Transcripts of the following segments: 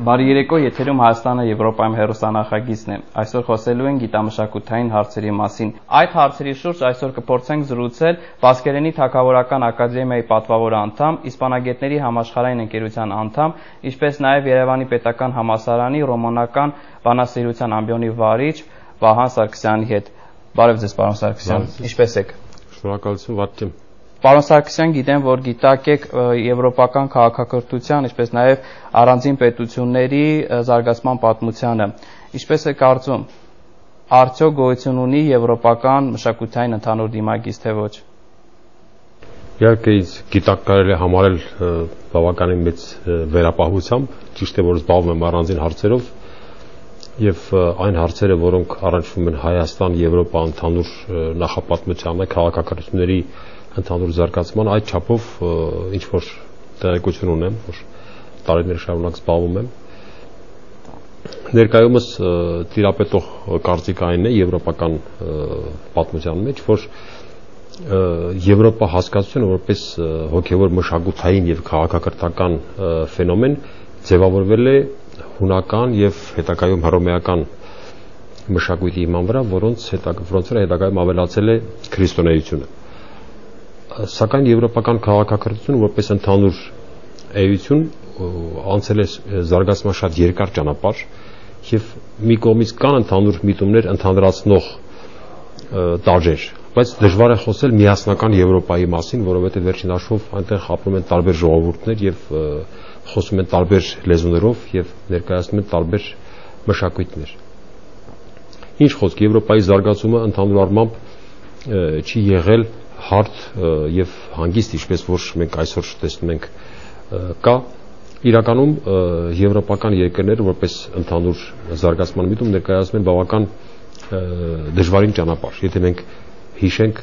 Բարի երեկո, եթերում Հայաստանը Եվրոպայում հեռուստանախագիծն է։ Այսօր խոսելու ենք գիտամշակութային հարցերի մասին։ Այդ հարցերի շուրջ այսօր կփորձենք զրուցել Բասկերենի թագավորական ակադեմիայի պատվավոր անդամ, իսպանագետների համաշխարհային ընկերության անդամ, ինչպես նաև Երեւանի պետական համալսարանի ռոմանական բանասիրության ամբիոնի վարիչ Վահան Սարգսյանի հետ։ Բարև ձեզ, պարոն Սարգսյան։ Ինչպե՞ս եք։ Շնորհակալություն, վատ եմ։ Պարոն Սարգսյան, գիտեմ, որ գիտակեք եվրոպական քաղաքակրթության, ինչպես նաև առանձին պետությունների զարգացման պատմությանը։ Ինչպես է կարծում, արդյոք գոյություն ունի եվրոպական մշակութային ընդհանուր դիմագիծ, թե ոչ։ Իհարկե, գիտակ կարելի է համարել բավականին մեծ վերապահությամբ, ճիշտ է, որ զբաղվում եմ առանձին հարցերով, եւ այն հարցերը, որոնք առնչվում են Հայաստան Եվրոպա ընդհանուր նախապատմությանը, քաղաքակրթությունների ընդհանուր զարգացման, այդ չափով ինչ որ տեղեկություն ունեմ, որ տարիներ շարունակ զբաղվում եմ։ Ներկայումս տիրապետող կարծիքը այն է եվրոպական պատմության մեջ, որ Եվրոպա հասկացությունը որպես հոգևոր մշակութային եւ քաղաքակրթական ֆենոմեն ձևավորվել է հունական եւ հետագայում հռոմեական մշակույթի հիման վրա, որոնց հետագայում ավելացել է քրիստոնեությունը։ Սակայն եվրոպական քաղաքակրթությունը որպես ընդհանուր էություն անցել է զարգացման շատ երկար ճանապարհ եւ մի կողմից կան ընդհանուր միտումներ ընդհանրացնող տարրեր, բայց դժվար է խոսել միասնական Եվրոպայի մասին, որովհետեւ վերջին հաշվով այնտեղ ապրում են տարբեր ժողովուրդներ եւ խոսում են տարբեր լեզուներով եւ ներկայացնում են տարբեր մշակույթներ։ Ինչ խոսք, Եվրոպայի զարգացումը ընդհանուր առմամբ չի եղել հարթ եւ հանգիստ, ինչպես որ մենք այսօր տեսնում ենք կա։ Իրականում եվրոպական երկրները որպես ընդհանուր զարգացման միտում ներկայացնում են բավական դժվարին ճանապարհ։ Եթե մենք հիշենք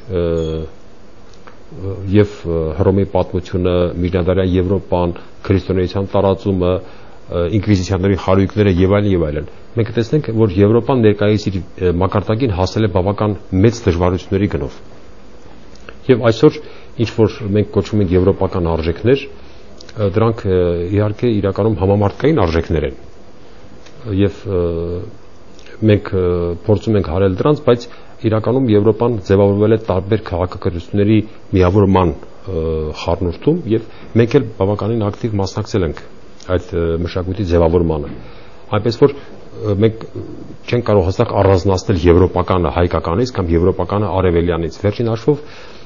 եւ Հռոմի պատմությունը, միջնադարյան Եվրոպան, քրիստոնեության տարածումը, ինկվիզիցիաների խարույկները եւ այլն, մենք տեսնենք, որ Եվրոպան ներկայիս իր մակարդակին հասել է բավական մեծ դժվարությունների գնով։ Եվ այսօր ինչ որ մենք կոչում ենք եվրոպական արժեքներ, դրանք իհարկե իրականում համամարտկային արժեքներ են։ Եվ մենք փորձում ենք հարել դրանց, բայց իրականում Եվրոպան ձևավորվել է տարբեր քաղաքակրթությունների միավորման խառնուրդում եւ մենք էլ բավականին ակտիվ մասնակցել ենք այդ մշակույթի ձևավորմանը։ Այնպես որ մենք չենք կարող հստակ առանձնացնել եվրոպականը հայկականից կամ եվրոպականը արևելյանից։ Վերջին հաշվով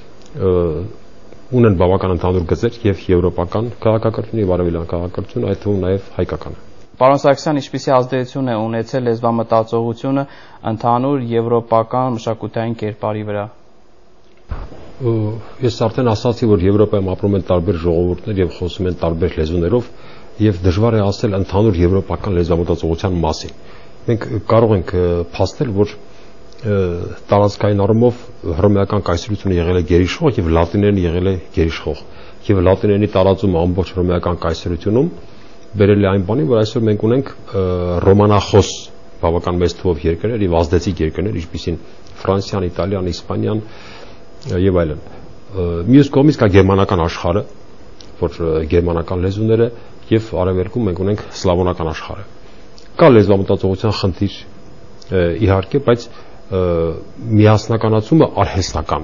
ունեն բավական ընդհանուր գծեր եւ եվրոպական քաղաքակրթություն եւ արևելյան քաղաքակրթություն, այդ թվում նաեւ հայկականը։ Պարոն Սարգսյան, ինչպիսի ազդեցություն է ունեցել լեզվամտածողությունը ընդհանուր եվրոպական մշակութային կերպարի վրա։ Ես արդեն ասացի, որ Եվրոպայում ապրում են տարբեր ժողովուրդներ եւ խոսում են տարբեր լեզուներով եւ դժվար է ասել ընդհանուր եվրոպական լեզվամտածողության մասին։ Մենք կարող ենք փաստել, որ տարածքային առումով հռոմեական կայսրությունը եղել է գերիշխող եւ լատիներեն եղել է գերիշխող եւ լատիներենի տարածումը ամբողջ հռոմեական կայսրությունում բերել է այն բանին, որ այսօր մենք ունենք ռոմանախոս բավական մեծ թվով երկրներ եւ ազդեցիկ երկրներ, ինչպիսին Ֆրանսիան, Իտալիան, Իսպանիան եւ այլն։ Մյուս կողմից կա գերմանական աշխարհը, որ գերմանական լեզուները եւ արևելքում մենք ունենք սլավոնական աշխարհը։ Կա լեզվամտածողության խնդիր իհարկե, բայց միասնականացումը արհեստական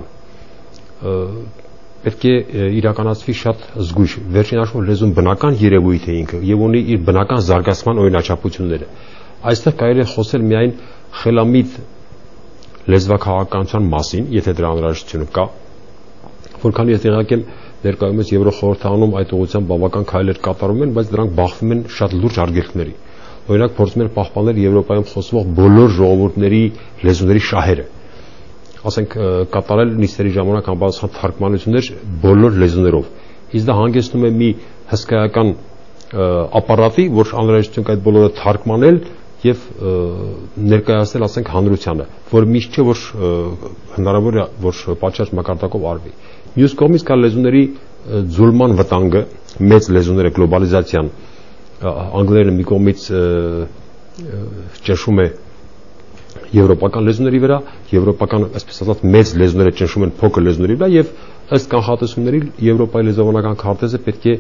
պետք է իրականացվի շատ զգույշ։ Վերջին հաշվով լեզուն բնական երևույթ է ինքը եւ ունի իր բնական զարգացման օրինաչափությունները։ Այստեղ կարելի է խոսել միայն խելամիտ լեզվաքաղաքականության մասին, եթե դրա անհրաժեշտությունը կա, որքան ես տեղյակ եմ, ներկայումս Եվրոխորհրդանում այդ ուղղությամբ բավական քայլեր կատարում են, բայց դրանք բախվում են շատ լուրջ արգելքների։ Օրինակ փորձում են պահպանել Եվրոպայում խոսվող բոլոր ժողովուրդների լեզուների շահերը։ Ասենք կատարել նիստերի ժամանակ անբացառ թարգմանություններ բոլոր լեզուներով։ Իսկ դա հանգեցնում է մի հսկայական ապարատի, որ անհրաժեշտություն կա այդ բոլորը թարգմանել եւ ներկայացնել, ասենք, հանրությանը, որ միշտ չէ, որ հնարավոր է, որ պատշաճ մակարդակով արվի։ Մյուս կողմից կա լեզուների ձուլման վտանգը, մեծ լեզուները գլոբալիզացիան, անգլերենը մի կողմից ճնշում է եվրոպական լեզուների վրա, եվրոպական, այսպես ասած, մեծ լեզուները ճնշում են փոքր լեզուների վրա եւ ըստ կանխատեսումների Եվրոպայի լեզվաբանական քարտեզը պետք է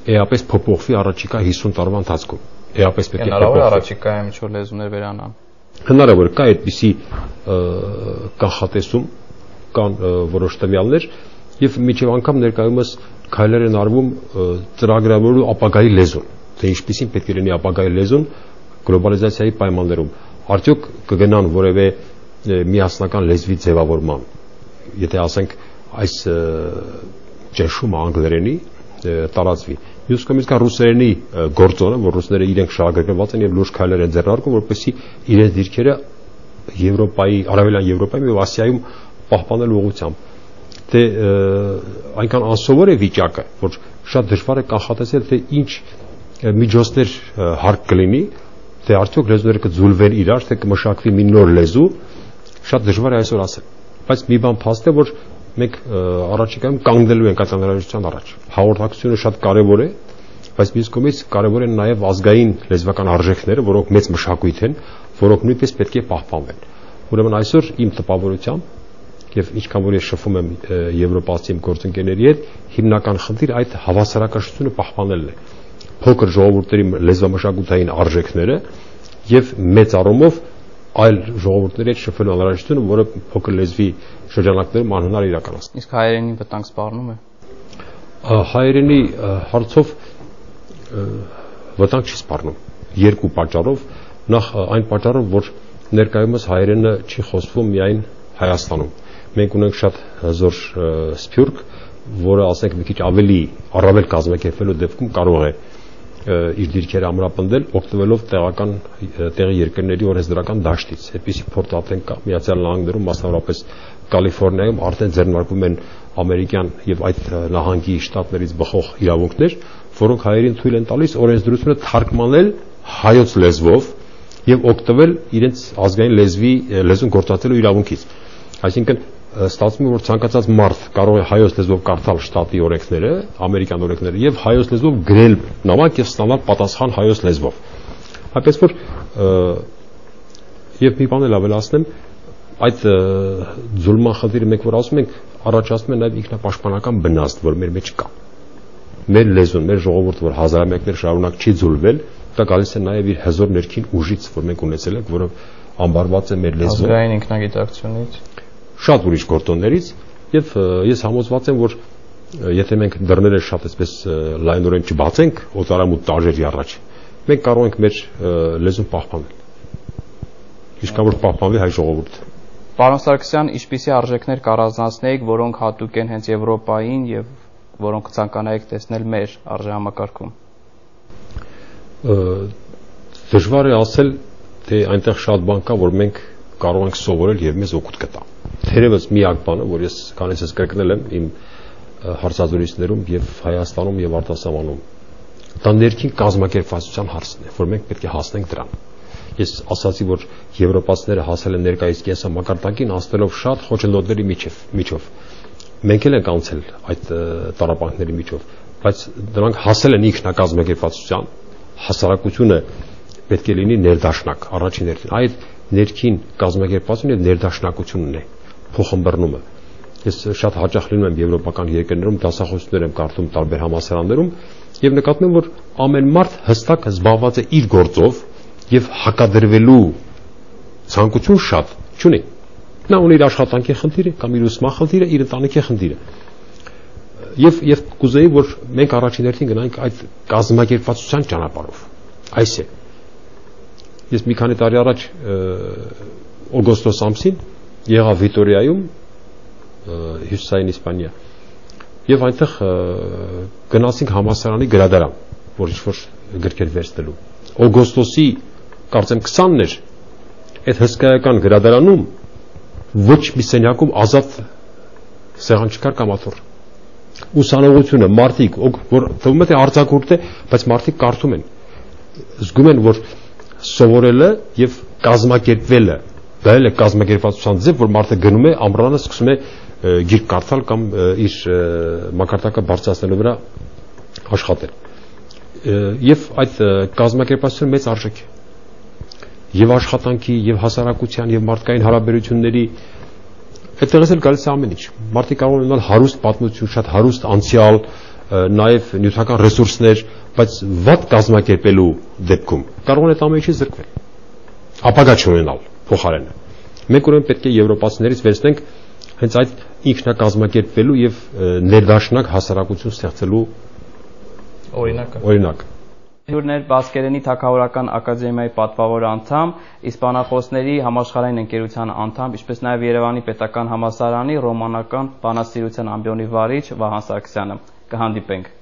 էապես փոփոխվի առաջիկա 50 տարվա ընթացքում։ Էապես պետք է հնարավոր առաջիկայում ինչ-որ լեզուներ վերանան։ Հնարավոր կա այդպիսի կանխատեսում, կան որոշ տվյալներ եւ միջև անգամ ներկայումս քայլեր են արվում ծրագրավորելու ապագայի լեզուն, թե ինչպիսին պետք է լինի ապագայի լեզուն գլոբալիզացիայի պայմաններում։ Արդյոք կգնան որևէ միասնական լեզվի ձևավորման, եթե ասենք այս ճնշումը անգլերենի տարածվի։ Մյուս կողմից կա ռուսերենի գործոնը, որ ռուսները իրենք շահագրգռված են եւ լուրջ քայլեր են ձեռնարկում, որպեսզի իրենց դիրքերը Եվրոպայի, Արևելյան Եվրոպայում եւ Ասիայում պահպանելու ուղղությամբ։ Դե այնքան անսովոր է վիճակը, որ շատ դժվար է կանխատեսել, թե ինչ միջոցներ հարկ կլինի, թե արդյոք լեզուները կձուլվեն իրար, թե կմշակվի մի նոր լեզու, շատ դժվար է այսօր ասել։ Բայց մի բան փաստ է, որ մենք առաջիկայում կանգնելու ենք այդ անհրաժեշտության առաջ։ Հաղորդակցությունը շատ կարևոր է, բայց մյուս կողմից կարևոր են նաև ազգային լեզվական արժեքները, որոնք մեծ մշակույթ են, որոնք նույնպես պետք է պահպանվեն։ Ուրեմն այսօր իմ տպավորությամբ եւ ինչքան որ ես շփվում եմ եվրոպացի իմ գործընկերների հետ, հիմնական խնդիր այդ հավասարակշռությունը պահպանելն է։ Փոքր ժողովուրդների լեզվամշակութային արժեքները եւ մեծ առումով այլ ժողովուրդների հետ շփվելու անհրաժեշտությունը, որը փոքր լեզվի շրջանակներում անհնար է իրականացնել։ Իսկ հայերենի վտանգ սպառնում է։ Հայերենի հարցով վտանգ չի սպառնում երկու պատճառով։ Նախ այն պատճառով, որ ներկայումս հայերենը չի խոսվում միայն Հայաստանում։ Մենք ունենք շատ հզոր սփյուռք, որը ասենք մի քիչ ավելի առավել կազմակերպվելու դեպքում կարող է իր դիրքերը ամրապնդել, օգտվելով տեղական տեղի երկրների օրենսդրական դաշտից։ Այդպիսի փորձատեն կա Միացյալ Նահանգներում, մասնավորապես Կալիֆոռնիայում արդեն ձեռնարկվում են ամերիկյան եւ այդ նահանգի շտատներից բխող իրավունքներ, որոնք հայերին թույլ են տալիս օրենսդրությունը թարգմանել հայոց լեզվով եւ օգտվել իրենց ազգային լեզուն գործածելու իրավունքից։ Այսինքն ստացվում է, որ ցանկացած մարդ կարող է հայոց լեզվով կարդալ շտատի օրենքները, ամերիկյան օրենքները եւ հայոց լեզվով գրել նամակ եւ ստանալ պատասխան հայոց լեզվով։ Այնպես որ եւ մի բան էլ ավելացնեմ, այդ ձուլման խնդիրը մենք որ ասում ենք, առաջացնում է նաեւ ինքնապաշտպանական բնազդ, որ մեր մեջ կա։ Մեր լեզուն, մեր ժողովուրդը, որ հազարամյակներ շարունակ չի ձուլվել, դա գալիս է նաեւ իր հզոր ներքին ուժից, որ մենք ունեցել ենք, որը ամբարված է մեր լեզվում։ Ազգային ինքնագիտակցությունից, շատ ուրիշ գործոններից եւ ես համոզված եմ, որ եթե մենք դռները շատ այսպես լայնորեն չբացենք օտարամուտ տարերի առաջ, մենք կարող ենք մեր լեզուն պահպանել։ Ինչքան որ պահպանվի հայ ժողովուրդը։ Պարոն Սարգսյան, ինչպիսի արժեքներ կառանձնացնեիք, որոնք հատուկ են հենց Եվրոպային եւ որոնք կցանկանայիք տեսնել մեր արժեհամակարգում։ Դժվար է ասել, թե այնտեղ շատ բան կա, որ մենք կարող ենք սովորել եւ մեզ օգուտ կտա։ Թերևս միակ բանը, որ ես կանեցս կրկնել եմ իմ հարցազրույցներում եւ Հայաստանում եւ արտասահմանում, դա ներքին կազմակերպվածության հարցն է, որ մենք պետք է հասնենք դրան։ Ես ասացի, որ եվրոպացիները հասել են ներկայիս կենսամակարդակին անցնելով շատ խոչընդոտների միջով։ Մենք էլ ենք անցել այդ տառապանքների միջով, բայց դրանք հասել են ինքնակազմակերպվածության, հասարակությունը պետք է լինի ներդաշնակ, առաջին հերթին։ Այդ ներքին կազմակերպվածությունը եւ ներդաշնակությունն է, փոխըմբռնումը։ Ես շատ հաճախ լինում եմ եվրոպական երկրներում, դասախոսություններ եմ կարդում տարբեր համալսարաններում եւ նկատում եմ, որ ամեն մարդ հստակ զբաղված է իր գործով եւ հակադրվելու ցանկություն շատ չունի։ Նա ունի իր աշխատանքի խնդիրը կամ իր ուսման խնդիրը, իր ընտանիքի խնդիրը։ Եվ կուզեի, որ մենք առաջին հերթին գնանք այդ կազմակերպվածության ճանապարհով։ Այս է։ Ես մի քանի տարի առաջ օգոստոս ամսին եղա Վիտորիայում, հյուսիսային Իսպանիա, եւ այնտեղ գնացինք համալսարանի գրադարան, որ ինչ-որ գրքեր վերցնելու։ Օգոստոսի կարծեմ 20-ն էր, այդ հսկայական գրադարանում ոչ մի սենյակում ազատ սեղան չկար կամ աթոռ։ Ուսանողությունը մարդիկ, որ թվում է թե արձակուրդ է, բայց մարդիկ կարդում են, զգում են, որ սովորելը եւ կազմակերպվելը դա էլ է կազմակերպվածության ձև, որ մարդը գնում է ամռանը սկսում է գիրք կարդալ կամ իր մակարդակը բարձրացնելու վրա աշխատել։ Եվ այդ կազմակերպվածությունը մեծ արժեք է։ Եվ աշխատանքի, եւ հասարակության, եւ մարդկային հարաբերությունների այդտեղից էլ գալիս է ամեն ինչ։ Մարդիկ կարող են ունենալ հարուստ պատմություն, շատ հարուստ անցյալ, նաև նյութական ռեսուրսներ, բայց վատ կազմակերպելու դեպքում կարող են այդ ամենից զրկվել, ապագա չունենալ փոխարենը։ Մենք ուրեմն պետք է եվրոպացիներից վերցնենք հենց այդ ինքնակազմակերպվելու եւ ներդաշնակ հասարակություն ստեղծելու օրինակ։ Հյուրներ բասկերենի թագավորական ակադեմիայի պատվավոր անդամ, իսպանախոսների համաշխարհային ընկերության անդամ, ինչպես նաև Երեւանի պետական համալսարանի ռոմանական բանասիրության ամբիոնի վարիչ Վահան Սարգսյանը։ Կհանդիպենք։